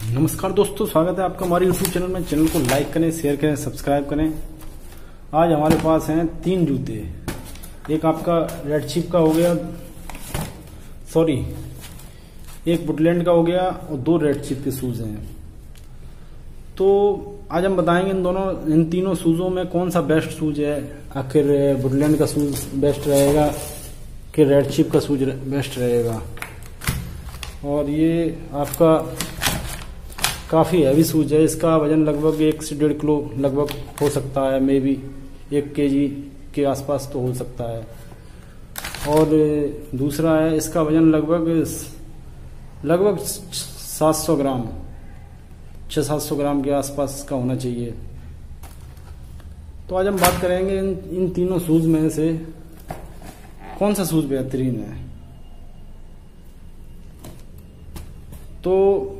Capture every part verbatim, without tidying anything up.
नमस्कार दोस्तों, स्वागत है आपका हमारे यूट्यूब चैनल में। चैनल को लाइक करें, शेयर करें, सब्सक्राइब करें। आज हमारे पास हैं तीन जूते। एक आपका रेड चीफ का हो गया, सॉरी एक वुडलैंड का हो गया और दो रेड चीफ के शूज हैं। तो आज हम बताएंगे इन दोनों इन तीनों शूजों में कौन सा बेस्ट शूज है। आखिर वुडलैंड का शूज बेस्ट रहेगा कि रेड चीफ का शूज बेस्ट रहेगा। और ये आपका काफ़ी हैवी शूज है। इसका वजन लगभग एक से डेढ़ किलो लगभग हो सकता है, मे बी एक केजी के आसपास तो हो सकता है। और दूसरा है, इसका वजन लगभग लगभग सात सौ ग्राम छः सात सौ ग्राम के आसपास का होना चाहिए। तो आज हम बात करेंगे इन, इन तीनों शूज में से कौन सा शूज बेहतरीन है। तो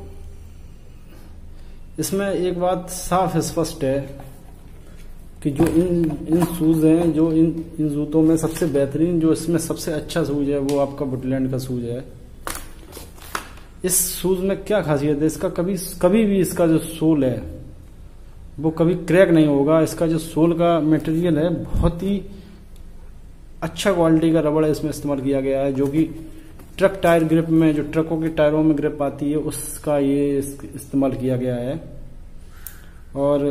इसमें एक बात साफ स्पष्ट है कि जो इन इन शूज हैं, जो इन इन जूतों में सबसे बेहतरीन, जो इसमें सबसे अच्छा शूज है वो आपका वुडलैंड का शूज है। इस शूज में क्या खासियत है, इसका कभी कभी भी इसका जो सोल है वो कभी क्रैक नहीं होगा। इसका जो सोल का मटेरियल है बहुत ही अच्छा क्वालिटी का रबड़ इसमें इस्तेमाल किया गया है, जो कि ट्रक टायर ग्रिप में, जो ट्रकों के टायरों में ग्रिप आती है उसका ये इस्तेमाल किया गया है। और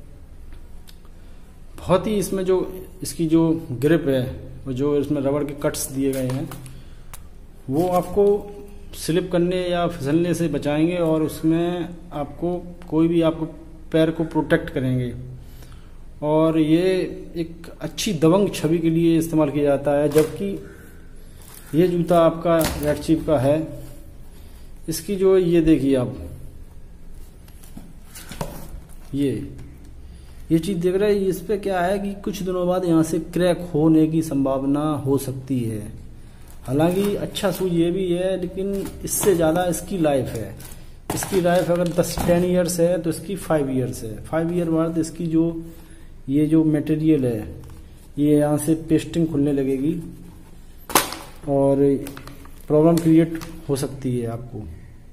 बहुत ही इसमें जो इसकी जो ग्रिप है, वो जो इसमें रबड़ के कट्स दिए गए हैं वो आपको स्लिप करने या फिसलने से बचाएंगे और उसमें आपको कोई भी आपको पैर को प्रोटेक्ट करेंगे। और ये एक अच्छी दबंग छवि के लिए इस्तेमाल किया जाता है। जबकि ये जूता आपका रेड चीफ का है, इसकी जो ये देखिए आप, ये ये चीज देख रहे हैं, इस पे क्या है कि कुछ दिनों बाद यहाँ से क्रैक होने की संभावना हो सकती है। हालांकि अच्छा शूज ये भी है, लेकिन इससे ज्यादा इसकी लाइफ है। इसकी लाइफ अगर दस टेन ईयर्स है तो इसकी फाइव ईयर्स है। फाइव ईयर बाद इसकी जो ये जो मटेरियल है ये यहाँ से पेस्टिंग खुलने लगेगी और प्रॉब्लम क्रिएट हो सकती है आपको।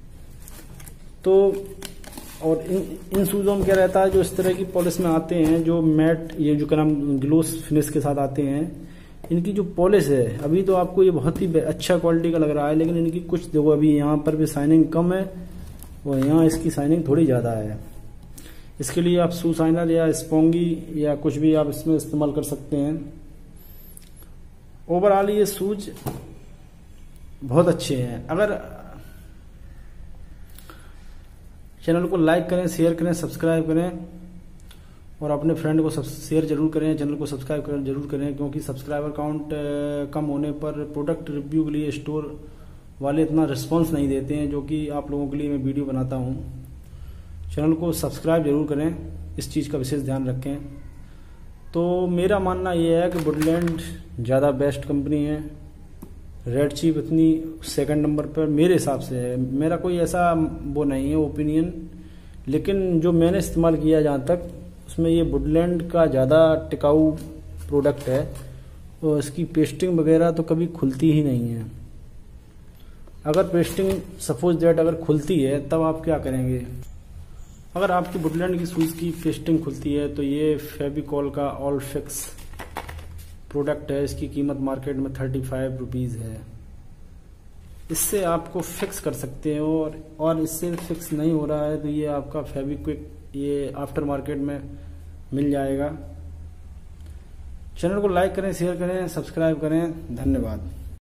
तो और इन इन शूजों में क्या रहता है, जो इस तरह की पॉलिश में आते हैं, जो मैट, ये जो क्या नाम ग्लोस फिनिश के साथ आते हैं, इनकी जो पॉलिश है अभी तो आपको ये बहुत ही अच्छा क्वालिटी का लग रहा है, लेकिन इनकी कुछ देखो अभी यहाँ पर भी शाइनिंग कम है और यहाँ इसकी शाइनिंग थोड़ी ज़्यादा है। इसके लिए आप शू शाइनर या स्पॉन्गी या कुछ भी आप इसमें इस्तेमाल कर सकते हैं। ओवरऑल ये शूज बहुत अच्छे हैं। अगर चैनल को लाइक करें, शेयर करें, सब्सक्राइब करें और अपने फ्रेंड को शेयर जरूर करें, चैनल को सब्सक्राइब करें जरूर करें, क्योंकि सब्सक्राइबर काउंट कम होने पर प्रोडक्ट रिव्यू के लिए स्टोर वाले इतना रिस्पांस नहीं देते हैं, जो कि आप लोगों के लिए मैं वीडियो बनाता हूं। चैनल को सब्सक्राइब जरूर करें, इस चीज़ का विशेष ध्यान रखें। तो मेरा मानना यह है कि वुडलैंड ज़्यादा बेस्ट कंपनी है, रेड चीफ इतनी सेकंड नंबर पर मेरे हिसाब से है। मेरा कोई ऐसा वो नहीं है ओपिनियन, लेकिन जो मैंने इस्तेमाल किया जहाँ तक, उसमें ये वुडलैंड का ज़्यादा टिकाऊ प्रोडक्ट है और इसकी पेस्टिंग वगैरह तो कभी खुलती ही नहीं है। अगर पेस्टिंग सपोज दैट अगर खुलती है तब आप क्या करेंगे। अगर आपकी वुडलैंड की शूज की पेस्टिंग खुलती है तो ये फेविकॉल का ऑल फिक्स प्रोडक्ट है। इसकी कीमत मार्केट में थर्टी फाइव रुपीज है। इससे आपको फिक्स कर सकते हो और और इससे फिक्स नहीं हो रहा है तो ये आपका फेविक्विक ये आफ्टर मार्केट में मिल जाएगा। चैनल को लाइक करें, शेयर करें, सब्सक्राइब करें। धन्यवाद।